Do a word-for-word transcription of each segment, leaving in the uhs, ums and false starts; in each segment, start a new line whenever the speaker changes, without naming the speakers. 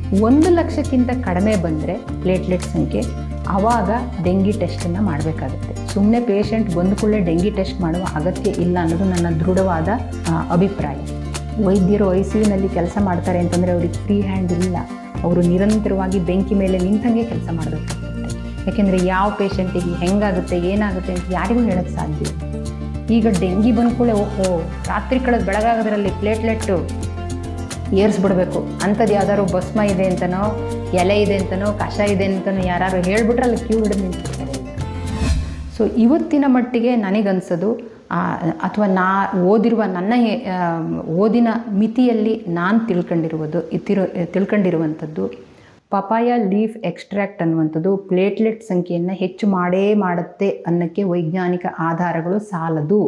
ಒಂದು ಲಕ್ಷಕ್ಕಿಂತ ಕಡಿಮೆ ಬಂದರೆ ಪ್ಲೇಟ್ಲೆಟ್ ಸಂಖ್ಯೆ, ಆವಾಗ ಡೆಂಗಿ ಟೆಸ್ಟನ್ನು ಮಾಡಬೇಕಾಗುತ್ತೆ. ಸುಮ್ಮನೆ ಪೇಷಂಟ್ ಬಂದ ಕೂಡಲೇ ಡೆಂಗಿ ಟೆಸ್ಟ್ ಮಾಡುವ ಅಗತ್ಯ ಇಲ್ಲ ಅನ್ನೋದು ನನ್ನ ದೃಢವಾದ ಅಭಿಪ್ರಾಯ. ವೈದ್ಯರು ಐ ಸಿ ಯುನಲ್ಲಿ ಕೆಲಸ ಮಾಡ್ತಾರೆ ಅಂತಂದರೆ ಅವ್ರಿಗೆ ಫ್ರೀ ಹ್ಯಾಂಡ್ ಇಲ್ಲ. ಅವರು ನಿರಂತರವಾಗಿ ಬೆಂಕಿ ಮೇಲೆ ನಿಂತಂಗೆ ಕೆಲಸ ಮಾಡಬೇಕಾಗುತ್ತೆ. ಯಾಕೆಂದರೆ ಯಾವ ಪೇಷಂಟಿಗೆ ಹೆಂಗಾಗುತ್ತೆ ಏನಾಗುತ್ತೆ ಅಂತ ಯಾರಿಗೂ ಹೇಳೋಕ್ಕೆ ಸಾಧ್ಯ ಇಲ್ಲ. ಈಗ ಡೆಂಗಿ ಬಂದ ಕೂಡಲೇ ಓಹೋ ರಾತ್ರಿ ಕಳೆದ ಬೆಳಗಾಗೋದ್ರಲ್ಲಿ ಪ್ಲೇಟ್ಲೆಟ್ಟು ಏರಿಸ್ಬಿಡ್ಬೇಕು ಅಂಥದ್ದು ಯಾವ್ದಾದ್ರು ಭಸ್ಮ ಇದೆ ಅಂತನೋ ಎಲೆ ಇದೆ ಅಂತನೋ ಕಷ ಇದೆ ಅಂತನೋ ಯಾರು ಹೇಳಿಬಿಟ್ರೆ ಅಲ್ಲಿ ಕ್ಯೂ ಹಿಡಿದು ನಿಂತಿರ್ತಾರೆ. ಸೊ ಇವತ್ತಿನ ಮಟ್ಟಿಗೆ ನನಗನ್ಸೋದು ಅಥವಾ ನಾ ಓದಿರುವ ನನ್ನ ಓದಿನ ಮಿತಿಯಲ್ಲಿ ನಾನು ತಿಳ್ಕೊಂಡಿರುವುದು ತಿರು ತಿಳ್ಕೊಂಡಿರುವಂಥದ್ದು ಪಪಾಯ ಲೀಫ್ ಎಕ್ಸ್ಟ್ರಾಕ್ಟ್ ಅನ್ನುವಂಥದ್ದು ಪ್ಲೇಟ್ಲೆಟ್ ಸಂಖ್ಯೆಯನ್ನು ಹೆಚ್ಚು ಮಾಡೇ ಮಾಡುತ್ತೆ ಅನ್ನೋಕ್ಕೆ ವೈಜ್ಞಾನಿಕ ಆಧಾರಗಳು ಸಾಲದು.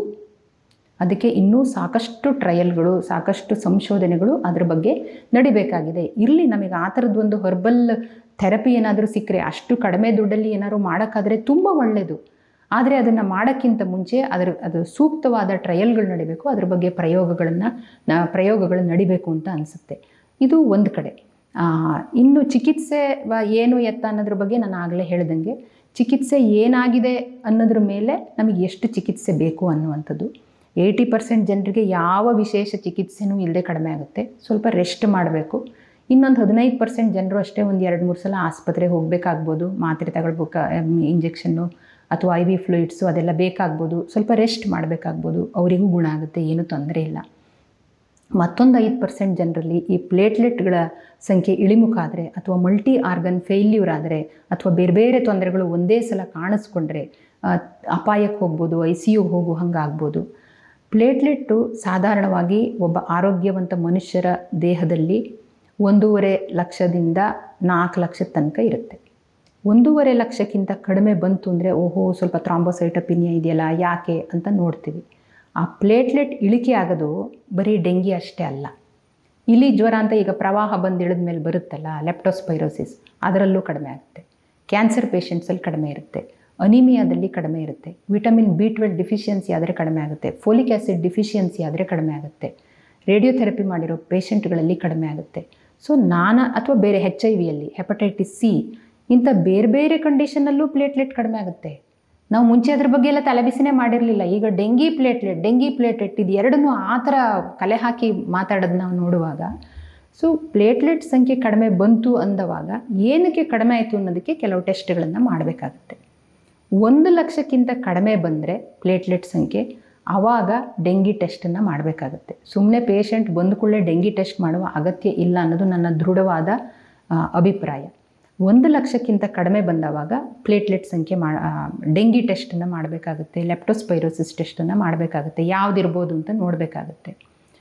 ಅದಕ್ಕೆ ಇನ್ನೂ ಸಾಕಷ್ಟು ಟ್ರಯಲ್ಗಳು ಸಾಕಷ್ಟು ಸಂಶೋಧನೆಗಳು ಅದರ ಬಗ್ಗೆ ನಡಿಬೇಕಾಗಿದೆ. ಇಲ್ಲಿ ನಮಗೆ ಆ ಥರದ್ದೊಂದು ಹರ್ಬಲ್ ಥೆರಪಿ ಏನಾದರೂ ಸಿಕ್ಕರೆ ಅಷ್ಟು ಕಡಿಮೆ ದುಡ್ಡಲ್ಲಿ ಏನಾದರೂ ಮಾಡೋಕ್ಕಾದರೆ ತುಂಬ ಒಳ್ಳೆಯದು. ಆದರೆ ಅದನ್ನು ಮಾಡೋಕ್ಕಿಂತ ಮುಂಚೆ ಅದರ ಅದು ಸೂಕ್ತವಾದ ಟ್ರಯಲ್ಗಳು ನಡಿಬೇಕು, ಅದ್ರ ಬಗ್ಗೆ ಪ್ರಯೋಗಗಳನ್ನು ಪ್ರಯೋಗಗಳು ನಡಿಬೇಕು ಅಂತ ಅನಿಸುತ್ತೆ. ಇದು ಒಂದು ಕಡೆ. ಇನ್ನು ಚಿಕಿತ್ಸೆ ಏನು ಎತ್ತ ಅನ್ನೋದ್ರ ಬಗ್ಗೆ ನಾನು ಆಗಲೇ ಹೇಳ್ದಂಗೆ ಚಿಕಿತ್ಸೆ ಏನಾಗಿದೆ ಅನ್ನೋದ್ರ ಮೇಲೆ ನಮಗೆ ಎಷ್ಟು ಚಿಕಿತ್ಸೆ ಬೇಕು ಅನ್ನುವಂಥದ್ದು. ಏಯ್ಟಿ ಪರ್ಸೆಂಟ್ ಜನರಿಗೆ ಯಾವ ವಿಶೇಷ ಚಿಕಿತ್ಸೆನೂ ಇಲ್ಲದೆ ಕಡಿಮೆ ಆಗುತ್ತೆ. ಸ್ವಲ್ಪ ರೆಸ್ಟ್ ಮಾಡಬೇಕು. ಇನ್ನೊಂದು ಹದಿನೈದು ಪರ್ಸೆಂಟ್ ಜನರು ಅಷ್ಟೇ ಒಂದು ಎರಡು ಮೂರು ಸಲ ಆಸ್ಪತ್ರೆಗೆ ಹೋಗಬೇಕಾಗ್ಬೋದು, ಮಾತ್ರೆ ತಗೊಳ್ಬೇಕಾ ಇಂಜೆಕ್ಷನ್ನು ಅಥವಾ ಐ ವಿ ಫ್ಲೂಯಿಡ್ಸು ಅದೆಲ್ಲ ಬೇಕಾಗ್ಬೋದು. ಸ್ವಲ್ಪ ರೆಸ್ಟ್ ಮಾಡಬೇಕಾಗ್ಬೋದು, ಅವರಿಗೂ ಗುಣ ಆಗುತ್ತೆ, ಏನೂ ತೊಂದರೆ ಇಲ್ಲ. ಮತ್ತೊಂದು ಐದು ಪರ್ಸೆಂಟ್ ಜನರಲ್ಲಿ ಈ ಪ್ಲೇಟ್ಲೆಟ್ಗಳ ಸಂಖ್ಯೆ ಇಳಿಮುಖ ಆದರೆ ಅಥವಾ ಮಲ್ಟಿ ಆರ್ಗನ್ ಫೇಲ್ಯೂರ್ ಆದರೆ ಅಥವಾ ಬೇರೆ ಬೇರೆ ತೊಂದರೆಗಳು ಒಂದೇ ಸಲ ಕಾಣಿಸ್ಕೊಂಡ್ರೆ ಅಪಾಯಕ್ಕೆ ಹೋಗ್ಬೋದು, ಐ ಸಿ ಯು ಹೋಗು ಹಂಗಾಗ್ಬೋದು. ಪ್ಲೇಟ್ಲೆಟ್ಟು ಸಾಧಾರಣವಾಗಿ ಒಬ್ಬ ಆರೋಗ್ಯವಂತ ಮನುಷ್ಯರ ದೇಹದಲ್ಲಿ ಒಂದೂವರೆ ಲಕ್ಷದಿಂದ ನಾಲ್ಕು ಲಕ್ಷದ ತನಕ ಇರುತ್ತೆ. ಒಂದೂವರೆ ಲಕ್ಷಕ್ಕಿಂತ ಕಡಿಮೆ ಬಂತು ಅಂದರೆ ಓಹೋ ಸ್ವಲ್ಪ ಥ್ರಾಂಬೋಸೈಟೋಪಿನಿಯಾ ಇದೆಯಲ್ಲ ಯಾಕೆ ಅಂತ ನೋಡ್ತೀವಿ. ಆ ಪ್ಲೇಟ್ಲೆಟ್ ಇಳಿಕೆ ಆಗೋದು ಬರೀ ಡೆಂಗಿ ಅಷ್ಟೇ ಅಲ್ಲ. ಇಲಿ ಜ್ವರ ಅಂತ ಈಗ ಪ್ರವಾಹ ಬಂದು ಇಳಿದ ಮೇಲೆ ಬರುತ್ತಲ್ಲ ಲೆಪ್ಟೋಸ್ಪೈರೋಸಿಸ್, ಅದರಲ್ಲೂ ಕಡಿಮೆ ಆಗುತ್ತೆ. ಕ್ಯಾನ್ಸರ್ ಪೇಷಂಟ್ಸಲ್ಲಿ ಕಡಿಮೆ ಇರುತ್ತೆ, ಅನಿಮಿಯಾದಲ್ಲಿ ಕಡಿಮೆ ಇರುತ್ತೆ, ವಿಟಮಿನ್ ಬಿ ಟ್ವೆಲ್ವ್ ಡಿಫಿಷಿಯನ್ಸಿ ಆದರೆ ಕಡಿಮೆ ಆಗುತ್ತೆ, ಫೋಲಿಕ್ ಆ್ಯಸಿಡ್ ಡಿಫಿಷಿಯನ್ಸಿ ಆದರೆ ಕಡಿಮೆ ಆಗುತ್ತೆ, ರೇಡಿಯೋಥೆರಪಿ ಮಾಡಿರೋ ಪೇಷಂಟ್ಗಳಲ್ಲಿ ಕಡಿಮೆ ಆಗುತ್ತೆ. ಸೊ ನಾನಾ ಅಥವಾ ಬೇರೆ ಹೆಚ್ ಐ ವಿಯಲ್ಲಿ ಹೆಪಟೈಟಿಸ್ ಸಿ ಇಂಥ ಬೇರೆ ಬೇರೆ ಕಂಡೀಷನಲ್ಲೂ ಪ್ಲೇಟ್ಲೆಟ್ ಕಡಿಮೆ ಆಗುತ್ತೆ. ನಾವು ಮುಂಚೆ ಅದ್ರ ಬಗ್ಗೆ ಎಲ್ಲ ತಲೆಬಿಸಿನೇ ಮಾಡಿರಲಿಲ್ಲ. ಈಗ ಡೆಂಗಿ ಪ್ಲೇಟ್ಲೆಟ್ ಡೆಂಗಿ ಪ್ಲೇಟ್ಲೆಟ್ ಇದು ಎರಡನ್ನೂ ಆ ಥರ ಕಲೆ ಹಾಕಿ ಮಾತಾಡೋದು ನಾವು ನೋಡುವಾಗ ಸೊ ಪ್ಲೇಟ್ಲೆಟ್ ಸಂಖ್ಯೆ ಕಡಿಮೆ ಬಂತು ಅಂದವಾಗ ಏನಕ್ಕೆ ಕಡಿಮೆ ಆಯಿತು ಅನ್ನೋದಕ್ಕೆ ಕೆಲವು ಟೆಸ್ಟ್ಗಳನ್ನು ಮಾಡಬೇಕಾಗುತ್ತೆ. ಒಂದು ಲಕ್ಷಕ್ಕಿಂತ ಕಡಿಮೆ ಬಂದರೆ ಪ್ಲೇಟ್ಲೆಟ್ ಸಂಖ್ಯೆ, ಆವಾಗ ಡೆಂಗಿ ಟೆಸ್ಟನ್ನು ಮಾಡಬೇಕಾಗುತ್ತೆ. ಸುಮ್ಮನೆ ಪೇಷಂಟ್ ಬಂದ ಕೂಡಲೇ ಡೆಂಗಿ ಟೆಸ್ಟ್ ಮಾಡುವ ಅಗತ್ಯ ಇಲ್ಲ ಅನ್ನೋದು ನನ್ನ ದೃಢವಾದ ಅಭಿಪ್ರಾಯ. ಒಂದು ಲಕ್ಷಕ್ಕಿಂತ ಕಡಿಮೆ ಬಂದವಾಗ ಪ್ಲೇಟ್ಲೆಟ್ ಸಂಖ್ಯೆ ಮಾ ಡೆಂಗಿ ಟೆಸ್ಟನ್ನು ಮಾಡಬೇಕಾಗುತ್ತೆ, ಲೆಪ್ಟೋಸ್ಪೈರೋಸಿಸ್ ಟೆಸ್ಟನ್ನು ಮಾಡಬೇಕಾಗುತ್ತೆ, ಯಾವುದಿರ್ಬೋದು ಅಂತ ನೋಡಬೇಕಾಗುತ್ತೆ.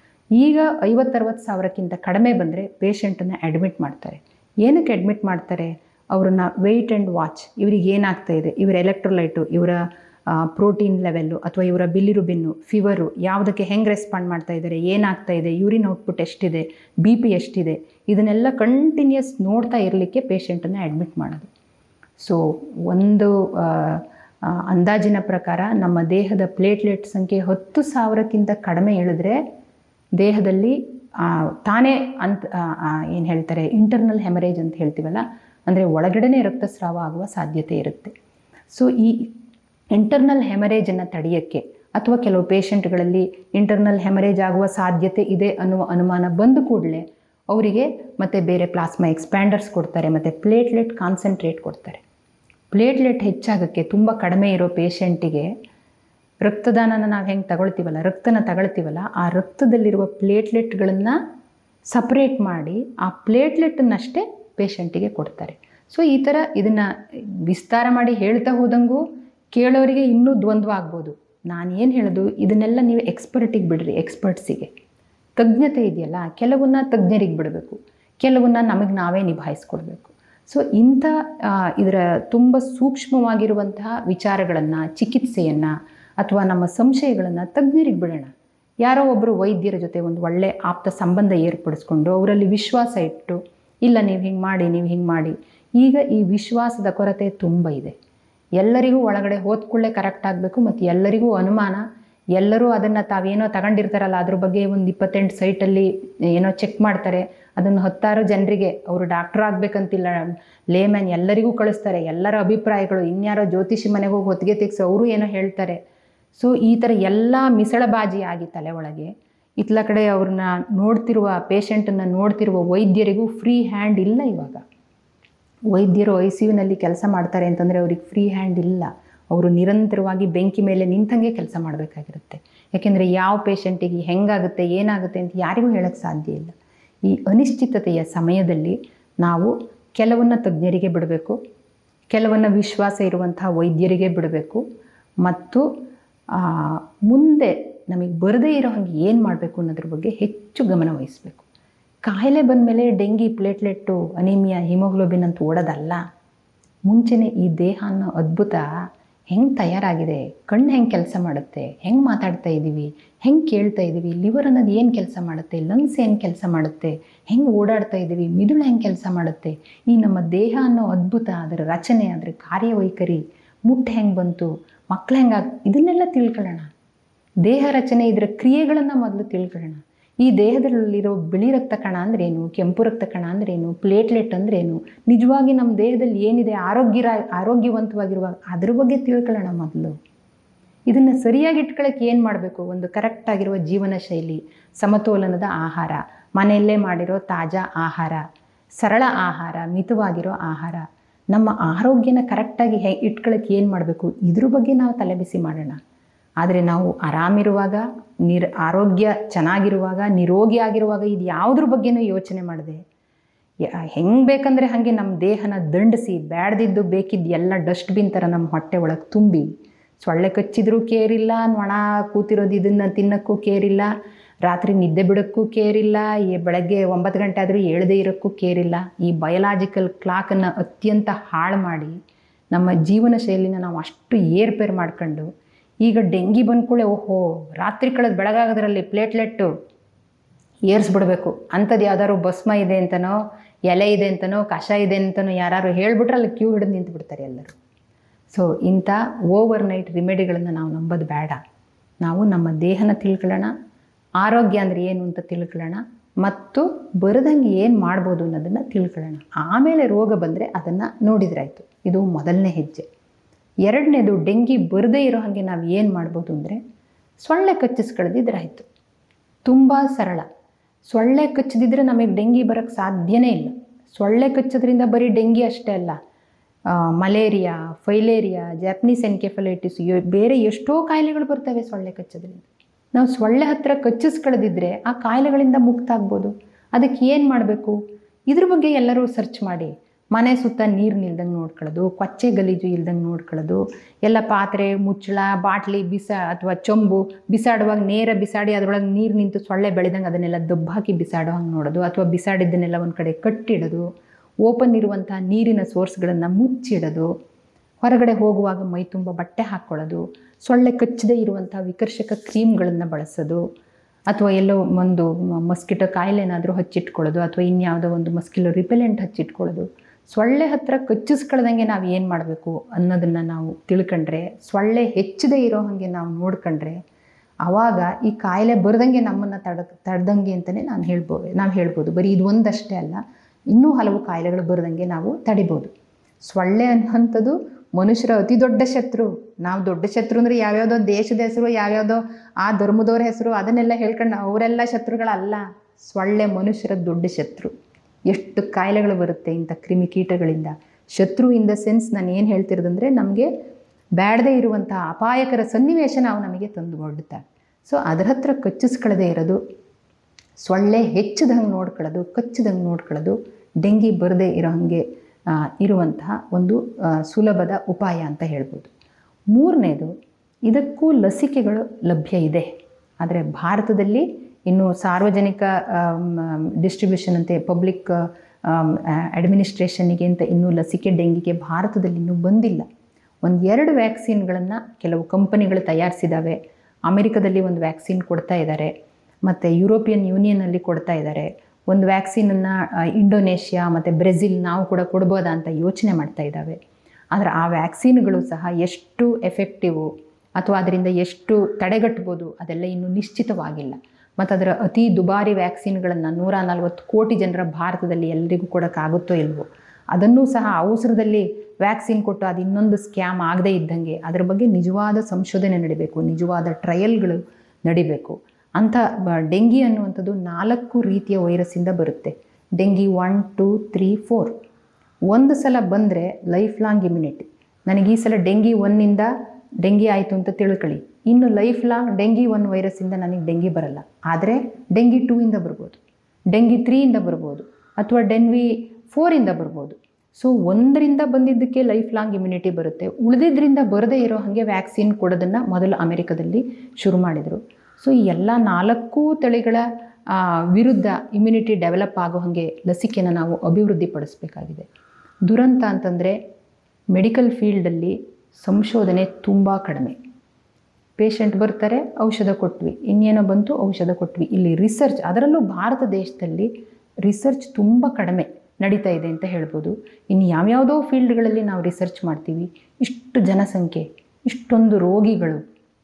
ಈಗ ಐವತ್ತರವತ್ತು ಸಾವಿರಕ್ಕಿಂತ ಕಡಿಮೆ ಬಂದರೆ ಪೇಷಂಟನ್ನು ಅಡ್ಮಿಟ್ ಮಾಡ್ತಾರೆ. ಏನಕ್ಕೆ ಅಡ್ಮಿಟ್ ಮಾಡ್ತಾರೆ? ಅವ್ರನ್ನ ವೆಯ್ಟ್ ಆ್ಯಂಡ್ ವಾಚ್, ಇವ್ರಿಗೆ ಏನಾಗ್ತಾ ಇದೆ, ಇವರ ಎಲೆಕ್ಟ್ರೋಲೈಟು, ಇವರ ಪ್ರೋಟೀನ್ ಲೆವೆಲ್ಲು ಅಥವಾ ಇವರ ಬಿಲಿರುಬಿನ್ನು, ಫೀವರು ಯಾವುದಕ್ಕೆ ಹೆಂಗೆ ರೆಸ್ಪಾಂಡ್ ಮಾಡ್ತಾ ಇದ್ದಾರೆ, ಏನಾಗ್ತಾ ಇದೆ, ಯೂರಿನ್ ಔಟ್ಪುಟ್ ಎಷ್ಟಿದೆ, ಬಿ ಪಿ ಎಷ್ಟಿದೆ, ಇದನ್ನೆಲ್ಲ ಕಂಟಿನ್ಯೂಸ್ ನೋಡ್ತಾ ಇರಲಿಕ್ಕೆ ಪೇಷಂಟನ್ನು ಅಡ್ಮಿಟ್ ಮಾಡೋದು. ಸೊ ಒಂದು ಅಂದಾಜಿನ ಪ್ರಕಾರ ನಮ್ಮ ದೇಹದ ಪ್ಲೇಟ್ಲೆಟ್ ಸಂಖ್ಯೆ ಹತ್ತು ಸಾವಿರಕ್ಕಿಂತ ಕಡಿಮೆ ಇಳಿದ್ರೆ ದೇಹದಲ್ಲಿ ತಾನೇ ಅಂತ ಏನು ಹೇಳ್ತಾರೆ ಇಂಟರ್ನಲ್ ಹೆಮರೇಜ್ ಅಂತ ಹೇಳ್ತೀವಲ್ಲ, ಅಂದರೆ ಒಳಗಡೆನೇ ರಕ್ತಸ್ರಾವ ಆಗುವ ಸಾಧ್ಯತೆ ಇರುತ್ತೆ. ಸೊ ಈ ಇಂಟರ್ನಲ್ ಹೆಮರೇಜನ್ನು ತಡೆಯೋಕ್ಕೆ ಅಥವಾ ಕೆಲವು ಪೇಷಂಟ್ಗಳಲ್ಲಿ ಇಂಟರ್ನಲ್ ಹೆಮರೇಜ್ ಆಗುವ ಸಾಧ್ಯತೆ ಇದೆ ಅನ್ನುವ ಅನುಮಾನ ಬಂದ ಕೂಡಲೇ ಅವರಿಗೆ ಮತ್ತೆ ಬೇರೆ ಪ್ಲಾಸ್ಮಾ ಎಕ್ಸ್ಪ್ಯಾಂಡರ್ಸ್ ಕೊಡ್ತಾರೆ, ಮತ್ತು ಪ್ಲೇಟ್ಲೆಟ್ ಕಾನ್ಸಂಟ್ರೇಟ್ ಕೊಡ್ತಾರೆ. ಪ್ಲೇಟ್ಲೆಟ್ ಹೆಚ್ಚಾಗೋಕ್ಕೆ ತುಂಬ ಕಡಿಮೆ ಇರೋ ಪೇಷಂಟಿಗೆ ರಕ್ತದಾನನ ನಾವು ಹೆಂಗೆ ತಗೊಳ್ತೀವಲ್ಲ, ರಕ್ತನ ತಗೊಳ್ತೀವಲ್ಲ, ಆ ರಕ್ತದಲ್ಲಿರುವ ಪ್ಲೇಟ್ಲೆಟ್ಗಳನ್ನು ಸಪ್ರೇಟ್ ಮಾಡಿ ಆ ಪ್ಲೇಟ್ಲೆಟನ್ನಷ್ಟೇ ಪೇಷಂಟಿಗೆ ಕೊಡ್ತಾರೆ. ಸೊ ಈ ಥರ ಇದನ್ನು ವಿಸ್ತಾರ ಮಾಡಿ ಹೇಳ್ತಾ ಹೋದಂಗೂ ಕೇಳೋರಿಗೆ ಇನ್ನೂ ದ್ವಂದ್ವ ಆಗ್ಬೋದು. ನಾನು ಏನು ಹೇಳೋದು, ಇದನ್ನೆಲ್ಲ ನೀವು ಎಕ್ಸ್ಪರ್ಟಿಗೆ ಬಿಡ್ರಿ, ಎಕ್ಸ್ಪರ್ಟ್ಸಿಗೆ. ತಜ್ಞತೆ ಇದೆಯಲ್ಲ, ಕೆಲವನ್ನ ತಜ್ಞರಿಗೆ ಬಿಡಬೇಕು, ಕೆಲವನ್ನ ನಮಗೆ ನಾವೇ ನಿಭಾಯಿಸ್ಕೊಡ್ಬೇಕು. ಸೊ ಇಂಥ ಇದರ ತುಂಬ ಸೂಕ್ಷ್ಮವಾಗಿರುವಂತಹ ವಿಚಾರಗಳನ್ನು, ಚಿಕಿತ್ಸೆಯನ್ನು ಅಥವಾ ನಮ್ಮ ಸಂಶಯಗಳನ್ನು ತಜ್ಞರಿಗೆ ಬಿಡೋಣ. ಯಾರೋ ಒಬ್ಬರು ವೈದ್ಯರ ಜೊತೆ ಒಂದು ಒಳ್ಳೆ ಆಪ್ತ ಸಂಬಂಧ ಏರ್ಪಡಿಸ್ಕೊಂಡು ಅವರಲ್ಲಿ ವಿಶ್ವಾಸ ಇಟ್ಟು, ಇಲ್ಲ ನೀವು ಹಿಂಗೆ ಮಾಡಿ, ನೀವು ಹಿಂಗೆ ಮಾಡಿ. ಈಗ ಈ ವಿಶ್ವಾಸದ ಕೊರತೆ ತುಂಬ ಇದೆ. ಎಲ್ಲರಿಗೂ ಒಳಗಡೆ ಹೋದ್ಕೊಳ್ಳೆ ಕರೆಕ್ಟ್ ಆಗಬೇಕು, ಮತ್ತು ಎಲ್ಲರಿಗೂ ಅನುಮಾನ ಎಲ್ಲರೂ ಅದನ್ನು ತಾವೇನೋ ತಗೊಂಡಿರ್ತಾರಲ್ಲ ಅದ್ರ ಬಗ್ಗೆ ಒಂದು ಇಪ್ಪತ್ತೆಂಟು ಸೈಟಲ್ಲಿ ಏನೋ ಚೆಕ್ ಮಾಡ್ತಾರೆ. ಅದನ್ನು ಹತ್ತಾರು ಜನರಿಗೆ ಅವರು ಡಾಕ್ಟ್ರ್ ಆಗಬೇಕಂತಿಲ್ಲ, ಲೇಮ್ಯಾನ್ ಎಲ್ಲರಿಗೂ ಕಳಿಸ್ತಾರೆ. ಎಲ್ಲರ ಅಭಿಪ್ರಾಯಗಳು, ಇನ್ಯಾರೋ ಜ್ಯೋತಿಷಿ ಮನೆಗೆ ಹೋಗಿ ಹೊತ್ತಿಗೆ ತೆಗೆಸಿ ಅವರು ಏನೋ ಹೇಳ್ತಾರೆ. ಸೊ ಈ ಥರ ಎಲ್ಲ ಮಿಸಳಬಾಜಿ ಆಗಿ ತಲೆ ಒಳಗೆ ಇತ್ಲ ಕಡೆ ಅವ್ರನ್ನ ನೋಡ್ತಿರುವ ಪೇಷಂಟನ್ನು ನೋಡ್ತಿರುವ ವೈದ್ಯರಿಗೂ ಫ್ರೀ ಹ್ಯಾಂಡ್ ಇಲ್ಲ. ಇವಾಗ ವೈದ್ಯರು ಐ ಸಿ ಯುನಲ್ಲಿ ಕೆಲಸ ಮಾಡ್ತಾರೆ ಅಂತಂದರೆ ಅವ್ರಿಗೆ ಫ್ರೀ ಹ್ಯಾಂಡ್ ಇಲ್ಲ. ಅವರು ನಿರಂತರವಾಗಿ ಬೆಂಕಿ ಮೇಲೆ ನಿಂತಂಗೆ ಕೆಲಸ ಮಾಡಬೇಕಾಗಿರುತ್ತೆ. ಯಾಕೆಂದರೆ ಯಾವ ಪೇಷಂಟಿಗೆ ಹೆಂಗಾಗುತ್ತೆ ಏನಾಗುತ್ತೆ ಅಂತ ಯಾರಿಗೂ ಹೇಳೋಕ್ಕೆ ಸಾಧ್ಯ ಇಲ್ಲ. ಈ ಅನಿಶ್ಚಿತತೆಯ ಸಮಯದಲ್ಲಿ ನಾವು ಕೆಲವನ್ನ ತಜ್ಞರಿಗೆ ಬಿಡಬೇಕು, ಕೆಲವನ್ನ ವಿಶ್ವಾಸ ಇರುವಂತಹ ವೈದ್ಯರಿಗೆ ಬಿಡಬೇಕು, ಮತ್ತು ಮುಂದೆ ನಮಗೆ ಬರದೇ ಇರೋ ಹಾಗೆ ಏನು ಮಾಡಬೇಕು ಅನ್ನೋದ್ರ ಬಗ್ಗೆ ಹೆಚ್ಚು ಗಮನ ವಹಿಸಬೇಕು. ಕಾಯಿಲೆ ಬಂದ ಮೇಲೆ ಡೆಂಗಿ, ಪ್ಲೇಟ್ಲೆಟ್ಟು, ಅನಿಮಿಯಾ, ಹಿಮೋಗ್ಲೋಬಿನ್ ಅಂತ ಓಡೋದಲ್ಲ. ಮುಂಚೆನೇ ಈ ದೇಹ ಅನ್ನೋ ಅದ್ಭುತ ಹೆಂಗೆ ತಯಾರಾಗಿದೆ, ಕಣ್ಣು ಹೆಂಗೆ ಕೆಲಸ ಮಾಡುತ್ತೆ, ಹೆಂಗೆ ಮಾತಾಡ್ತಾ ಇದ್ದೀವಿ, ಹೆಂಗೆ ಕೇಳ್ತಾ ಇದ್ದೀವಿ, ಲಿವರ್ ಅನ್ನೋದು ಏನು ಕೆಲಸ ಮಾಡುತ್ತೆ, ಲಂಗ್ಸ್ ಏನು ಕೆಲಸ ಮಾಡುತ್ತೆ, ಹೆಂಗೆ ಓಡಾಡ್ತಾ ಇದ್ದೀವಿ, ಮಿದುಳು ಹೆಂಗೆ ಕೆಲಸ ಮಾಡುತ್ತೆ, ಈ ನಮ್ಮ ದೇಹ ಅನ್ನೋ ಅದ್ಭುತ, ಅದರ ರಚನೆ, ಅದರ ಕಾರ್ಯವೈಖರಿ, ಮುಟ್ಟು ಹೆಂಗೆ ಬಂತು, ಮಕ್ಕಳು ಹೆಂಗಾಗಿ, ಇದನ್ನೆಲ್ಲ ತಿಳ್ಕೊಳ್ಳೋಣ. ದೇಹ ರಚನೆ, ಇದರ ಕ್ರಿಯೆಗಳನ್ನು ಮೊದಲು ತಿಳ್ಕೊಳ್ಳೋಣ. ಈ ದೇಹದಲ್ಲಿರೋ ಬಿಳಿ ರಕ್ತ ಕಣ ಅಂದ್ರೇನು, ಕೆಂಪು ರಕ್ತ ಕಣ ಅಂದ್ರೇನು, ಪ್ಲೇಟ್ಲೆಟ್ ಅಂದ್ರೇನು, ನಿಜವಾಗಿ ನಮ್ಮ ದೇಹದಲ್ಲಿ ಏನಿದೆ, ಆರೋಗ್ಯ ಆರೋಗ್ಯವಂತವಾಗಿರುವಾಗ ಅದ್ರ ಬಗ್ಗೆ ತಿಳ್ಕೊಳ್ಳೋಣ ಮೊದಲು. ಇದನ್ನು ಸರಿಯಾಗಿ ಇಟ್ಕೊಳ್ಳೋಕ್ಕೆ ಏನು ಮಾಡಬೇಕು? ಒಂದು ಕರೆಕ್ಟಾಗಿರುವ ಜೀವನ ಶೈಲಿ, ಸಮತೋಲನದ ಆಹಾರ, ಮನೆಯಲ್ಲೇ ಮಾಡಿರೋ ತಾಜಾ ಆಹಾರ, ಸರಳ ಆಹಾರ, ಮಿತವಾಗಿರೋ ಆಹಾರ. ನಮ್ಮ ಆರೋಗ್ಯನ ಕರೆಕ್ಟಾಗಿ ಹೆ ಇಟ್ಕೊಳ್ಳೋಕ್ಕೆ ಏನು ಮಾಡಬೇಕು? ಇದ್ರ ಬಗ್ಗೆ ನಾವು ತಲೆಬಿಸಿ ಮಾಡೋಣ. ಆದರೆ ನಾವು ಆರಾಮಿರುವಾಗ, ನಿರ್ ಆರೋಗ್ಯ ಚೆನ್ನಾಗಿರುವಾಗ, ನಿರೋಗಿ ಆಗಿರುವಾಗ ಇದು ಯಾವುದ್ರ ಬಗ್ಗೆನೂ ಯೋಚನೆ ಮಾಡಿದೆ ಹೆಂಗೆ ಬೇಕಂದರೆ ಹಾಗೆ ನಮ್ಮ ದೇಹನ ದಂಡಿಸಿ ಬ್ಯಾಡ್ದಿದ್ದು ಬೇಕಿದ್ದು ಎಲ್ಲ ಡಸ್ಟ್ಬಿನ್ ಥರ ನಮ್ಮ ಹೊಟ್ಟೆ ಒಳಗೆ ತುಂಬಿ, ಸೊಳ್ಳೆ ಕಚ್ಚಿದ್ರೂ ಕೇರಿಲ್ಲ, ನೊಣ ಕೂತಿರೋದು ಇದನ್ನು ತಿನ್ನೋಕ್ಕೂ ಕೇರಿಲ್ಲ, ರಾತ್ರಿ ನಿದ್ದೆ ಬಿಡೋಕ್ಕೂ ಕೇರಿಲ್ಲ, ಈ ಬೆಳಗ್ಗೆ ಒಂಬತ್ತು ಗಂಟೆ ಆದರೂ ಏಳದೇ ಇರೋಕ್ಕೂ ಕೇರಿಲ್ಲ. ಈ ಬಯಲಾಜಿಕಲ್ ಕ್ಲಾಕನ್ನು ಅತ್ಯಂತ ಹಾಳು ಮಾಡಿ ನಮ್ಮ ಜೀವನ ಶೈಲಿನ ನಾವು ಅಷ್ಟು ಏರ್ಪೇರ್ ಮಾಡ್ಕೊಂಡು ಈಗ ಡೆಂಗಿ ಬಂದ್ಕೂಳೆ ಓಹೋ ರಾತ್ರಿ ಕಳೆದ ಬೆಳಗಾಗೋದ್ರಲ್ಲಿ ಪ್ಲೇಟ್ಲೆಟ್ಟು ಏರಿಸ್ಬಿಡ್ಬೇಕು ಅಂಥದ್ದು ಯಾವ್ದಾದ್ರು ಭಸ್ಮ ಇದೆ ಅಂತನೋ, ಎಲೆ ಇದೆ ಅಂತನೋ, ಕಷ ಇದೆ ಅಂತನೋ ಯಾರು ಹೇಳಿಬಿಟ್ರೆ ಅಲ್ಲಿ ಕ್ಯೂ ಹಿಡಿದು ನಿಂತು ಬಿಡ್ತಾರೆ ಎಲ್ಲರೂ. ಸೊ ಇಂಥ ಓವರ್ ನೈಟ್ ರಿಮಿಡಿಗಳನ್ನು ನಾವು ನಂಬೋದು ಬೇಡ. ನಾವು ನಮ್ಮ ದೇಹನ ತಿಳ್ಕೊಳ್ಳೋಣ, ಆರೋಗ್ಯ ಅಂದರೆ ಏನು ಅಂತ ತಿಳ್ಕೊಳ್ಳೋಣ, ಮತ್ತು ಬರದಂಗೆ ಏನು ಮಾಡ್ಬೋದು ಅನ್ನೋದನ್ನು ತಿಳ್ಕೊಳ್ಳೋಣ. ಆಮೇಲೆ ರೋಗ ಬಂದರೆ ಅದನ್ನು ನೋಡಿದ್ರಾಯ್ತು. ಇದು ಮೊದಲನೇ ಹೆಜ್ಜೆ. ಎರಡನೇದು, ಡೆಂಗಿ ಬರದೇ ಇರೋ ಹಾಗೆ ನಾವು ಏನು ಮಾಡ್ಬೋದು ಅಂದರೆ ಸೊಳ್ಳೆ ಕಚ್ಚಿಸ್ಕೊಳ್ಳೋದಿದ್ರಾಯ್ತು. ತುಂಬ ಸರಳ. ಸೊಳ್ಳೆ ಕಚ್ಚದಿದ್ದರೆ ನಮಗೆ ಡೆಂಗಿ ಬರೋಕ್ಕೆ ಸಾಧ್ಯನೇ ಇಲ್ಲ. ಸೊಳ್ಳೆ ಕಚ್ಚೋದ್ರಿಂದ ಬರೀ ಡೆಂಗಿ ಅಷ್ಟೇ ಅಲ್ಲ, ಮಲೇರಿಯಾ, ಫೈಲೇರಿಯಾ, ಜಾಪನೀಸ್ ಎನ್ಕೆಫಲೈಟಿಸ್, ಬೇರೆ ಎಷ್ಟೋ ಕಾಯಿಲೆಗಳು ಬರ್ತವೆ ಸೊಳ್ಳೆ ಕಚ್ಚೋದ್ರಿಂದ. ನಾವು ಸೊಳ್ಳೆ ಹತ್ತಿರ ಕಚ್ಚಿಸ್ಕೊಳ್ಳೋದಿದ್ದರೆ ಆ ಕಾಯಿಲೆಗಳಿಂದ ಮುಕ್ತ ಆಗ್ಬೋದು. ಅದಕ್ಕೆ ಏನು ಮಾಡಬೇಕು? ಇದ್ರ ಬಗ್ಗೆ ಎಲ್ಲರೂ ಸರ್ಚ್ ಮಾಡಿ, ಮನೆ ಸುತ್ತ ನೀರು ನಿಲ್ದಂಗೆ ನೋಡ್ಕೊಳ್ಳೋದು, ಕೊಚ್ಚೆ ಗಲೀಜು ಇಲ್ದಂಗೆ ನೋಡ್ಕೊಳ್ಳೋದು, ಎಲ್ಲ ಪಾತ್ರೆ, ಮುಚ್ಚಳ, ಬಾಟ್ಲಿ ಬಿಸ ಅಥವಾ ಚೊಂಬು ಬಿಸಾಡುವಾಗ ನೇರ ಬಿಸಾಡಿ ಅದರೊಳಗೆ ನೀರು ನಿಂತು ಸೊಳ್ಳೆ ಬೆಳೆದಂಗೆ ಅದನ್ನೆಲ್ಲ ದಬ್ಬಾಕಿ ಬಿಸಾಡೋ ಹಂಗೆ ನೋಡೋದು, ಅಥವಾ ಬಿಸಾಡಿದ್ದನ್ನೆಲ್ಲ ಒಂದು ಕಡೆ ಕಟ್ಟಿಡೋದು, ಓಪನ್ ಇರುವಂಥ ನೀರಿನ ಸೋರ್ಸ್ಗಳನ್ನು ಮುಚ್ಚಿಡೋದು, ಹೊರಗಡೆ ಹೋಗುವಾಗ ಮೈ ತುಂಬ ಬಟ್ಟೆ ಹಾಕ್ಕೊಳ್ಳೋದು, ಸೊಳ್ಳೆ ಕಚ್ಚದೇ ಇರುವಂಥ ವಿಕರ್ಷಕ ಕ್ರೀಮ್ಗಳನ್ನು ಬಳಸೋದು, ಅಥವಾ ಎಲ್ಲೋ ಒಂದು ಮಸ್ಕಿಟೋ ಕಾಯಿಲೆನಾದರೂ ಹಚ್ಚಿಟ್ಕೊಳ್ಳೋದು, ಅಥವಾ ಇನ್ಯಾವುದೋ ಒಂದು ಮಸ್ಕಿಲೋ ರಿಪೆಲೆಂಟ್ ಹಚ್ಚಿಟ್ಕೊಳ್ಳೋದು. ಸೊಳ್ಳೆ ಹತ್ತಿರ ಕಚ್ಚಿಸ್ಕೊಳ್ಳೋದಂಗೆ ನಾವು ಏನು ಮಾಡಬೇಕು ಅನ್ನೋದನ್ನು ನಾವು ತಿಳ್ಕೊಂಡ್ರೆ, ಸೊಳ್ಳೆ ಹೆಚ್ಚದೇ ಇರೋ ಹಾಗೆ ನಾವು ನೋಡ್ಕೊಂಡ್ರೆ, ಆವಾಗ ಈ ಕಾಯಿಲೆ ಬರದಂಗೆ ನಮ್ಮನ್ನು ತಡ ತಡೆದಂಗೆ ಅಂತಲೇ ನಾನು ಹೇಳ್ಬೋದು ನಾವು ಹೇಳ್ಬೋದು ಬರೀ ಇದು ಒಂದಷ್ಟೇ ಅಲ್ಲ, ಇನ್ನೂ ಹಲವು ಕಾಯಿಲೆಗಳು ಬರದಂಗೆ ನಾವು ತಡಿಬೋದು. ಸೊಳ್ಳೆ ಅನ್ನೋಂಥದ್ದು ಮನುಷ್ಯರ ಅತಿ ದೊಡ್ಡ ಶತ್ರು. ನಾವು ದೊಡ್ಡ ಶತ್ರು ಅಂದರೆ ಯಾವ್ಯಾವುದೋ ದೇಶದ ಹೆಸರು, ಯಾವ್ಯಾವುದೋ ಆ ಧರ್ಮದವ್ರ ಹೆಸರು ಅದನ್ನೆಲ್ಲ ಹೇಳ್ಕೊಂಡು ಅವರೆಲ್ಲ ಶತ್ರುಗಳಲ್ಲ. ಸೊಳ್ಳೆ ಮನುಷ್ಯರ ದೊಡ್ಡ ಶತ್ರು. ಎಷ್ಟು ಕಾಯಿಲೆಗಳು ಬರುತ್ತೆ ಇಂಥ ಕ್ರಿಮಿಕೀಟಗಳಿಂದ. ಶತ್ರು ಇನ್ ದ ಸೆನ್ಸ್ ನಾನು ಏನು ಹೇಳ್ತಿರೋದಂದರೆ, ನಮಗೆ ಬ್ಯಾಡದೇ ಇರುವಂಥ ಅಪಾಯಕರ ಸನ್ನಿವೇಶ ನಾವು ನಮಗೆ ತಂದುಕೊಡ್ತಾರೆ. ಸೊ ಅದರ ಹತ್ರ ಕಚ್ಚಿಸ್ಕೊಳ್ಳದೆ ಇರೋದು, ಸೊಳ್ಳೆ ಹೆಚ್ಚಿದಂಗೆ ನೋಡ್ಕೊಳ್ಳೋದು, ಕಚ್ಚಿದಂಗೆ ನೋಡ್ಕೊಳ್ಳೋದು, ಡೆಂಗಿ ಬರದೇ ಇರೋ ಹಾಗೆ ಇರುವಂತಹ ಒಂದು ಸುಲಭದ ಉಪಾಯ ಅಂತ ಹೇಳ್ಬೋದು. ಮೂರನೇದು, ಇದಕ್ಕೂ ಲಸಿಕೆಗಳು ಲಭ್ಯ ಇದೆ. ಆದರೆ ಭಾರತದಲ್ಲಿ ಇನ್ನು ಸಾರ್ವಜನಿಕ ಡಿಸ್ಟ್ರಿಬ್ಯೂಷನ್ ಅಂತೆ, ಪಬ್ಲಿಕ್ ಅಡ್ಮಿನಿಸ್ಟ್ರೇಷನ್ನಿಗೆ ಅಂತ ಇನ್ನೂ ಲಸಿಕೆ ಡೆಂಗಿಗೆ ಭಾರತದಲ್ಲಿ ಇನ್ನೂ ಬಂದಿಲ್ಲ. ಒಂದು ಎರಡು ವ್ಯಾಕ್ಸಿನ್ಗಳನ್ನು ಕೆಲವು ಕಂಪನಿಗಳು ತಯಾರಿಸಿದ್ದಾವೆ. ಅಮೆರಿಕದಲ್ಲಿ ಒಂದು ವ್ಯಾಕ್ಸಿನ್ ಕೊಡ್ತಾ ಇದ್ದಾರೆ, ಮತ್ತು ಯುರೋಪಿಯನ್ ಯೂನಿಯನ್ನಲ್ಲಿ ಕೊಡ್ತಾ ಇದ್ದಾರೆ. ಒಂದು ವ್ಯಾಕ್ಸಿನನ್ನು ಇಂಡೋನೇಷ್ಯಾ ಮತ್ತು ಬ್ರೆಜಿಲ್ ನಾವು ಕೂಡ ಕೊಡ್ಬೋದಾ ಅಂತ ಯೋಚನೆ ಮಾಡ್ತಾ ಇದ್ದಾವೆ. ಆದರೆ ಆ ವ್ಯಾಕ್ಸಿನ್ಗಳು ಸಹ ಎಷ್ಟು ಎಫೆಕ್ಟಿವು, ಅಥವಾ ಅದರಿಂದ ಎಷ್ಟು ತಡೆಗಟ್ಬೋದು ಅದೆಲ್ಲ ಇನ್ನೂ ನಿಶ್ಚಿತವಾಗಿಲ್ಲ. ಮತ್ತು ಅದರ ಅತಿ ದುಬಾರಿ ವ್ಯಾಕ್ಸಿನ್ಗಳನ್ನು ನೂರ ನಲ್ವತ್ತು ಕೋಟಿ ಜನರ ಭಾರತದಲ್ಲಿ ಎಲ್ಲರಿಗೂ ಕೊಡೋಕ್ಕಾಗುತ್ತೋ ಇಲ್ವೋ, ಅದನ್ನೂ ಸಹ ಅವಸರದಲ್ಲಿ ವ್ಯಾಕ್ಸಿನ್ ಕೊಟ್ಟು ಅದು ಇನ್ನೊಂದು ಸ್ಕ್ಯಾಮ್ ಆಗದೇ ಇದ್ದಂಗೆ ಅದರ ಬಗ್ಗೆ ನಿಜವಾದ ಸಂಶೋಧನೆ ನಡಿಬೇಕು, ನಿಜವಾದ ಟ್ರಯಲ್ಗಳು ನಡಿಬೇಕು. ಅಂಥ ಡೆಂಗಿ ಅನ್ನುವಂಥದ್ದು ನಾಲ್ಕು ರೀತಿಯ ವೈರಸ್ಸಿಂದ ಬರುತ್ತೆ. Dengue one two three four. ಒಂದು ಸಲ ಬಂದರೆ ಲೈಫ್ ಲಾಂಗ್ ಇಮ್ಯುನಿಟಿ. ನನಗೆ ಈ ಸಲ ಡೆಂಗಿ ಒನ್ನಿಂದ ಡೆಂಗಿ ಆಯಿತು ಅಂತ ತಿಳ್ಕೊಳ್ಳಿ, ಇನ್ನು ಲೈಫ್ ಲಾಂಗ್ ಡೆಂಗಿ ಒನ್ ವೈರಸ್ಸಿಂದ ನನಗೆ ಡೆಂಗಿ ಬರಲ್ಲ. ಆದರೆ ಡೆಂಗಿ ಟೂ ಇಂದ ಬರ್ಬೋದು, ಡೆಂಗಿ ತ್ರೀಯಿಂದ ಬರ್ಬೋದು, ಅಥವಾ ಡೆಂಗಿ ಫೋರಿಂದ ಬರ್ಬೋದು. ಸೊ ಒಂದರಿಂದ ಬಂದಿದ್ದಕ್ಕೆ ಲೈಫ್ ಲಾಂಗ್ ಇಮ್ಯುನಿಟಿ ಬರುತ್ತೆ. ಉಳಿದಿದ್ದರಿಂದ ಬರದೇ ಇರೋ ಹಾಗೆ ವ್ಯಾಕ್ಸಿನ್ ಕೊಡೋದನ್ನು ಮೊದಲು ಅಮೆರಿಕದಲ್ಲಿ ಶುರು ಮಾಡಿದರು. ಸೊ ಈ ಎಲ್ಲ ನಾಲ್ಕು ತಳಿಗಳ ವಿರುದ್ಧ ಇಮ್ಯುನಿಟಿ ಡೆವಲಪ್ ಆಗೋ ಹಾಗೆ ಲಸಿಕೆನ ನಾವು ಅಭಿವೃದ್ಧಿಪಡಿಸಬೇಕಾಗಿದೆ. ದುರಂತ ಅಂತಂದರೆ ಮೆಡಿಕಲ್ ಫೀಲ್ಡಲ್ಲಿ ಸಂಶೋಧನೆ ತುಂಬ ಕಡಿಮೆ. ಪೇಷಂಟ್ ಬರ್ತಾರೆ, ಔಷಧ ಕೊಟ್ವಿ, ಇನ್ನೇನೋ ಬಂತು ಔಷಧ ಕೊಟ್ವಿ. ಇಲ್ಲಿ ರಿಸರ್ಚ್, ಅದರಲ್ಲೂ ಭಾರತ ದೇಶದಲ್ಲಿ ರಿಸರ್ಚ್ ತುಂಬ ಕಡಿಮೆ ನಡೀತಾ ಇದೆ ಅಂತ ಹೇಳ್ಬೋದು. ಇನ್ನು ಯಾವ್ಯಾವುದೋ ಫೀಲ್ಡ್ಗಳಲ್ಲಿ ನಾವು ರಿಸರ್ಚ್ ಮಾಡ್ತೀವಿ, ಇಷ್ಟು ಜನಸಂಖ್ಯೆ, ಇಷ್ಟೊಂದು ರೋಗಿಗಳು,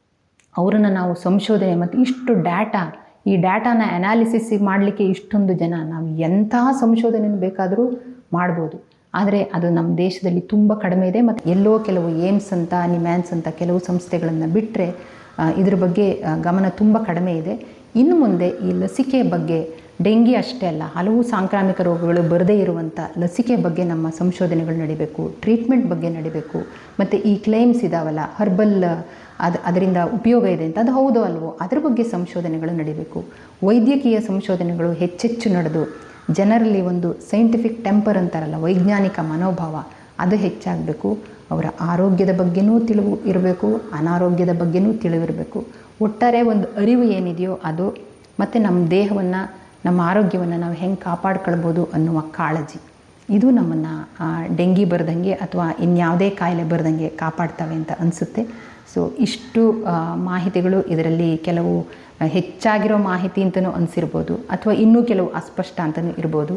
ಅವರನ್ನು ನಾವು ಸಂಶೋಧನೆ ಮತ್ತು ಇಷ್ಟು ಡಾಟಾ, ಈ ಡಾಟಾನ ಅನಾಲಿಸಿಸ್ ಮಾಡಲಿಕ್ಕೆ ಇಷ್ಟೊಂದು ಜನ, ನಾವು ಎಂತಹ ಸಂಶೋಧನೆ ಬೇಕಾದರೂ ಮಾಡ್ಬೋದು. ಆದರೆ ಅದು ನಮ್ಮ ದೇಶದಲ್ಲಿ ತುಂಬ ಕಡಿಮೆ ಇದೆ. ಮತ್ತು ಎಲ್ಲೋ ಕೆಲವು ಏಮ್ಸ್ ಅಂತ, ನಿಮ್ಯಾನ್ಸ್ ಅಂತ ಕೆಲವು ಸಂಸ್ಥೆಗಳನ್ನು ಬಿಟ್ಟರೆ ಇದ್ರ ಬಗ್ಗೆ ಗಮನ ತುಂಬ ಕಡಿಮೆ ಇದೆ. ಇನ್ನು ಮುಂದೆ ಈ ಲಸಿಕೆ ಬಗ್ಗೆ, ಡೆಂಗಿ ಅಷ್ಟೇ ಅಲ್ಲ, ಹಲವು ಸಾಂಕ್ರಾಮಿಕ ರೋಗಗಳು ಬರದೇ ಇರುವಂಥ ಲಸಿಕೆ ಬಗ್ಗೆ ನಮ್ಮ ಸಂಶೋಧನೆಗಳು ನಡಿಬೇಕು, ಟ್ರೀಟ್ಮೆಂಟ್ ಬಗ್ಗೆ ನಡಿಬೇಕು. ಮತ್ತು ಈ ಕ್ಲೇಮ್ಸ್ ಇದಾವಲ್ಲ, ಹರ್ಬಲ್ ಅದು ಅದರಿಂದ ಉಪಯೋಗ ಇದೆ ಅಂತ, ಅದು ಹೌದೋ ಅಲ್ವೋ ಅದ್ರ ಬಗ್ಗೆ ಸಂಶೋಧನೆಗಳು ನಡಿಬೇಕು. ವೈದ್ಯಕೀಯ ಸಂಶೋಧನೆಗಳು ಹೆಚ್ಚೆಚ್ಚು ನಡೆದು ಜನರಲ್ಲಿ ಒಂದು ಸೈಂಟಿಫಿಕ್ ಟೆಂಪರ್ ಅಂತಾರಲ್ಲ, ವೈಜ್ಞಾನಿಕ ಮನೋಭಾವ, ಅದು ಹೆಚ್ಚಾಗಬೇಕು. ಅವರ ಆರೋಗ್ಯದ ಬಗ್ಗೆನೂ ತಿಳಿವು ಇರಬೇಕು, ಅನಾರೋಗ್ಯದ ಬಗ್ಗೆನೂ ತಿಳಿವಿರಬೇಕು. ಒಟ್ಟಾರೆ ಒಂದು ಅರಿವು ಏನಿದೆಯೋ ಅದು, ಮತ್ತು ನಮ್ಮ ದೇಹವನ್ನು, ನಮ್ಮ ಆರೋಗ್ಯವನ್ನು ನಾವು ಹೆಂಗೆ ಕಾಪಾಡ್ಕೊಳ್ಬೋದು ಅನ್ನುವ ಕಾಳಜಿ, ಇದು ನಮ್ಮನ್ನು ಡೆಂಗಿ ಬರ್ದಂಗೆ ಅಥವಾ ಇನ್ಯಾವುದೇ ಕಾಯಿಲೆ ಬರ್ದಂಗೆ ಕಾಪಾಡ್ತವೆ ಅಂತ ಅನಿಸುತ್ತೆ. ಸೊ ಇಷ್ಟು ಮಾಹಿತಿಗಳು, ಇದರಲ್ಲಿ ಕೆಲವು ಹೆಚ್ಚಾಗಿರೋ ಮಾಹಿತಿ ಅಂತಲೂ ಅನಿಸಿರ್ಬೋದು, ಅಥವಾ ಇನ್ನೂ ಕೆಲವು ಅಸ್ಪಷ್ಟ ಅಂತಲೂ ಇರ್ಬೋದು.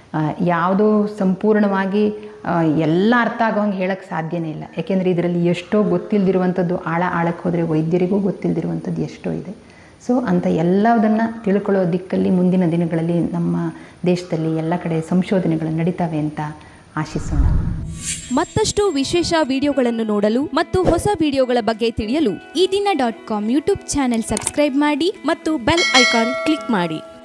ಯಾವುದೋ ಸಂಪೂರ್ಣವಾಗಿ ಎಲ್ಲ ಅರ್ಥ ಆಗೋ ಹಂಗೆ ಹೇಳೋಕ್ಕೆ ಸಾಧ್ಯನೇ ಇಲ್ಲ. ಯಾಕೆಂದರೆ ಇದರಲ್ಲಿ ಎಷ್ಟೋ ಗೊತ್ತಿಲ್ಲದಿರುವಂಥದ್ದು, ಆಳ ಆಳಕ್ಕೆ ಹೋದರೆ ವೈದ್ಯರಿಗೂ ಗೊತ್ತಿಲ್ಲದಿರುವಂಥದ್ದು ಎಷ್ಟೋ ಇದೆ. ಸೊ ಅಂಥ ಎಲ್ಲದನ್ನು ತಿಳ್ಕೊಳ್ಳೋ ದಿಕ್ಕಲ್ಲಿ ಮುಂದಿನ ದಿನಗಳಲ್ಲಿ ನಮ್ಮ ದೇಶದಲ್ಲಿ ಎಲ್ಲ ಕಡೆ ಸಂಶೋಧನೆಗಳು ನಡೀತವೆ ಅಂತ ಆಶಿಸೋಣ.
ಮತ್ತಷ್ಟು ವಿಶೇಷ ವಿಡಿಯೋಗಳನ್ನು ನೋಡಲು ಮತ್ತು ಹೊಸ ವಿಡಿಯೋಗಳ ಬಗ್ಗೆ ತಿಳಿಯಲು ಈ ದಿನ dot com YouTube channel subscribe ಮಾಡಿ ಮತ್ತು ಬೆಲ್ ಐಕಾನ್ ಕ್ಲಿಕ್ ಮಾಡಿ.